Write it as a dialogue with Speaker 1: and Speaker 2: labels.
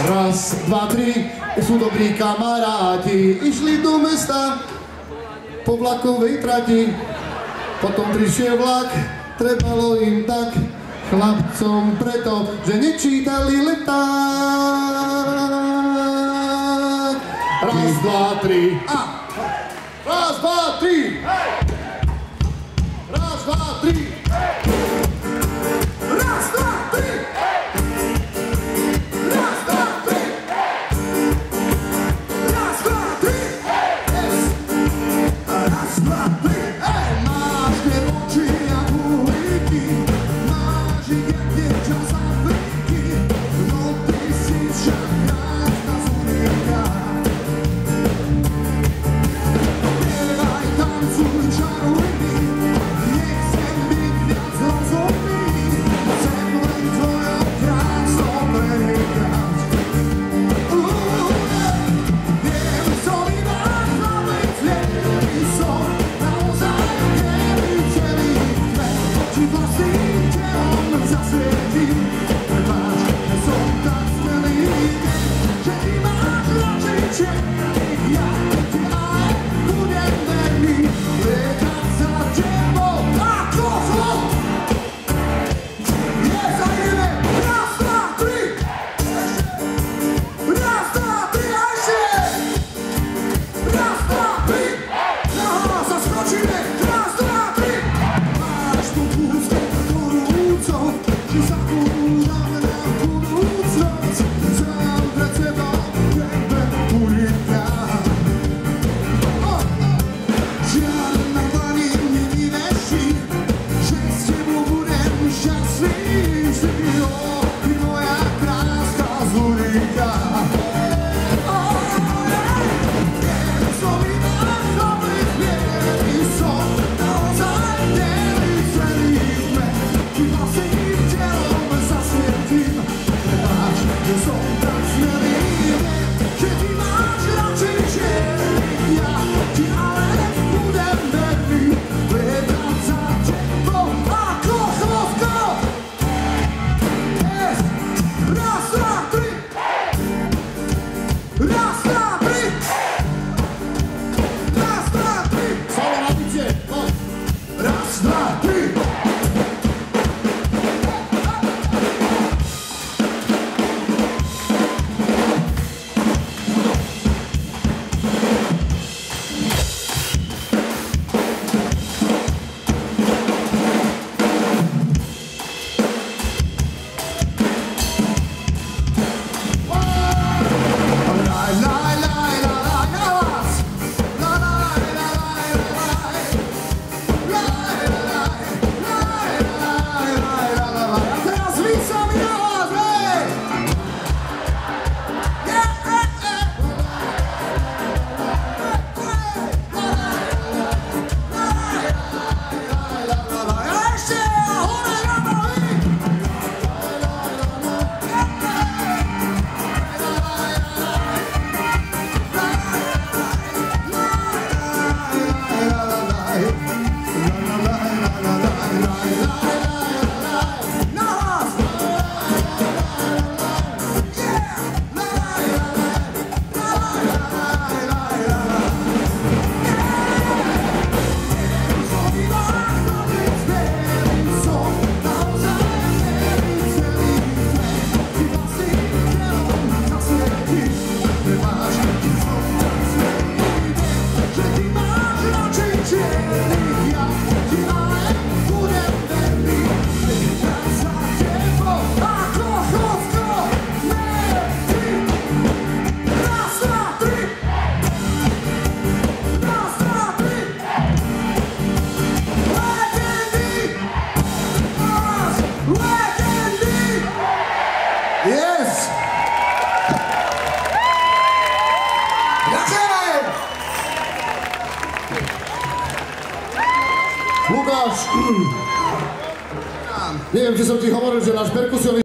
Speaker 1: Raz, dva, tri, sú dobrí kamaráti, išli do mesta po vlakovej trati. Potom prišiel vlak, trebalo im tak chlapcom preto, že nečítali leták. Raz, dva, tri a raz, dva, tri. Raz, dva, tri. Raz, dva, tri. Raz, dva, tri. Raz, dva, tri. Raz, dva, tri. Máš tie oči jak uhlíky, máš ich jak dievča z Afriky, no ty si však krásna Zurika. Spievaj, tancuj, čaruj mi, nechcem byť viac rozumný, chcem len tvojou krásou prenikať. Viem, som iba chlapec, viem, som naozaj viem, celý kvet, či vlastným telom zasvietím. Prepáč, že som tak smelý, že ty máš radšej černých, ja ti aj budem verný, lietať za tebou ako chlop. Yes, a ideme, raz, dva, tri. Raz, dva, tri a ešte. Raz, dva, tri. Nahlas a skočíme. Raz, dva, tri. Máš tú pústu horúcou, či sa kúrame na budúcnosť. Sám pred sebou tebe unikám. Žiadna pani mi neveší, že s tebou budem šťastný vždy. Ty moja kráska Zurika. Som iba chlapec, viem, som naozaj viem, celý kvet, ty vlastným telom zasvietím. Prepáč, že som tak smelý, viem, že ty máš radšej čiernych, ja ti ale budem verný, lietať za tebou ako chlopko. Yes. Raz, dva, tri. Raz, dva, tri. Raz, dva, tri. Solo na bicie, poď. Raz, dva, tri. Teraz vícami na hlas, hej! A ešte hore na nohy! Nahlas! Yes! Ďakujeme! Lukáš, neviem, či som ti hovoril, že náš perkusionik